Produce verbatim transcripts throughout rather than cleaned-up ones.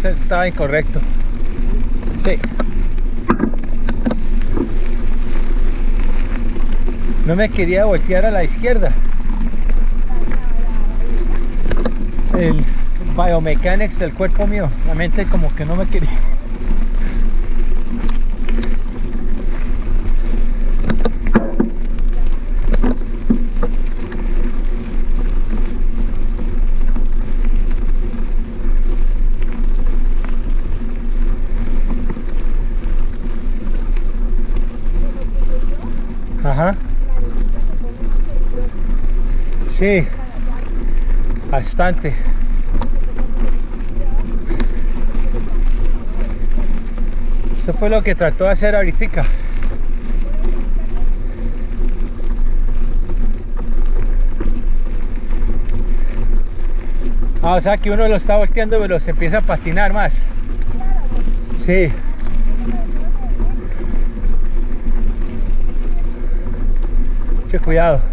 ese estaba incorrecto. Sí. No me quería voltear a la izquierda. El biomechanics del cuerpo mío, la mente como que no me quería. Ajá. Sí, bastante. Eso fue lo que trató de hacer ahorita. Ah, o sea que uno lo está volteando pero se empieza a patinar más. Sí. Mucho cuidado.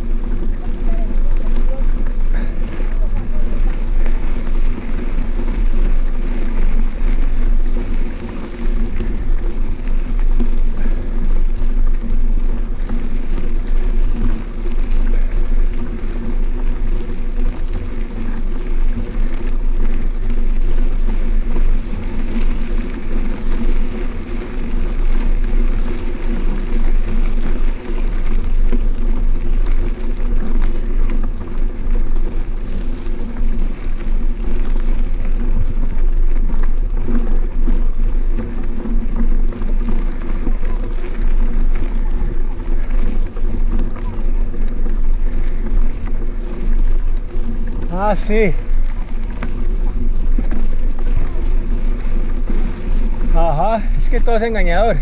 Ah, sí. Ajá, es que todo es engañador.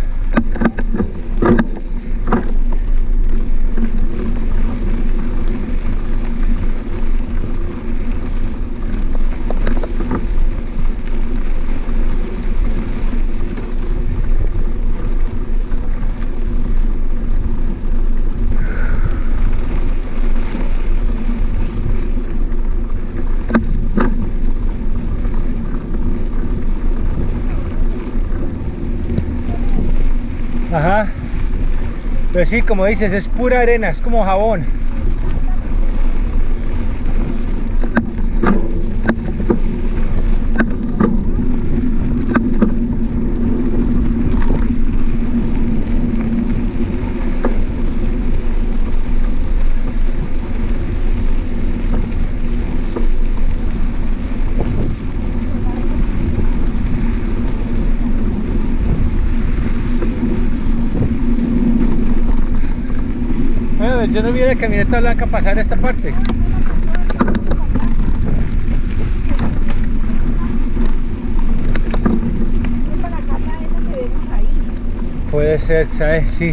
Ajá. Pero sí, como dices, es pura arena, es como jabón. Bueno, yo no vi la camioneta blanca pasar esta parte. Puede ser, ¿sabes? Sí.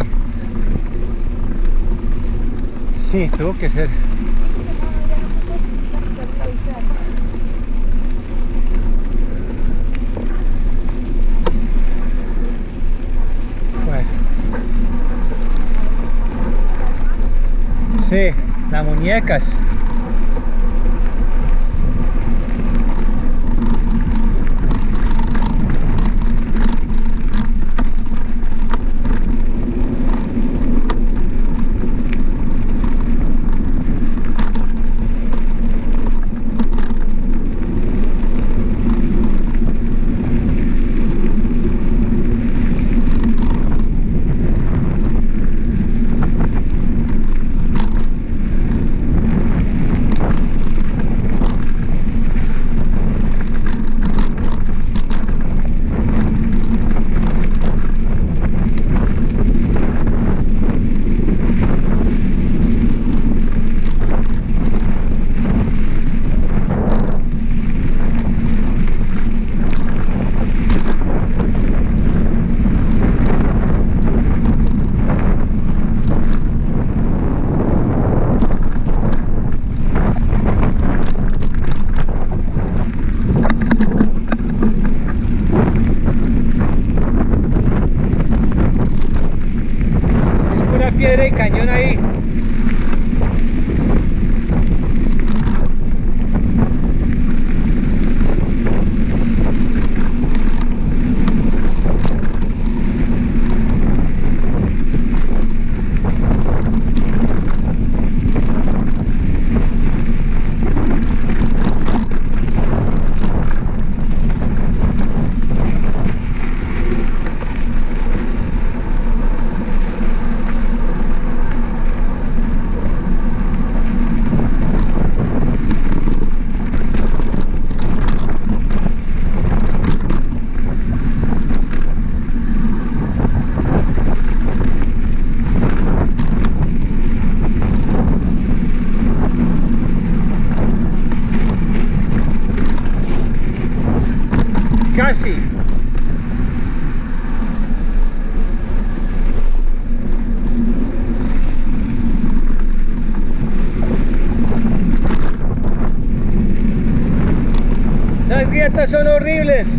Sí, tuvo que ser. Bueno. Sí, las muñecas. Piedra y cañón ahí. casi. Esas grietas son horribles.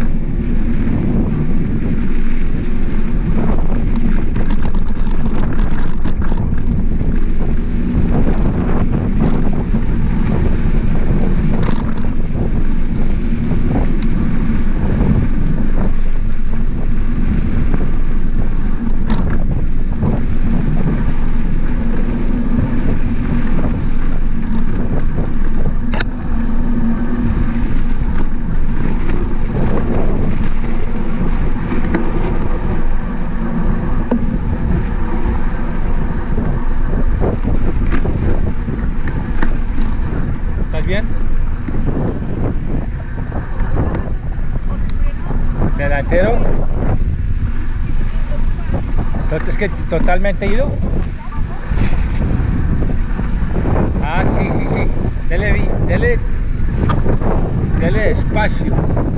¿Estás bien? Delantero. Es que totalmente ido. Ah, sí, sí, sí. Dele, dele, dele despacio.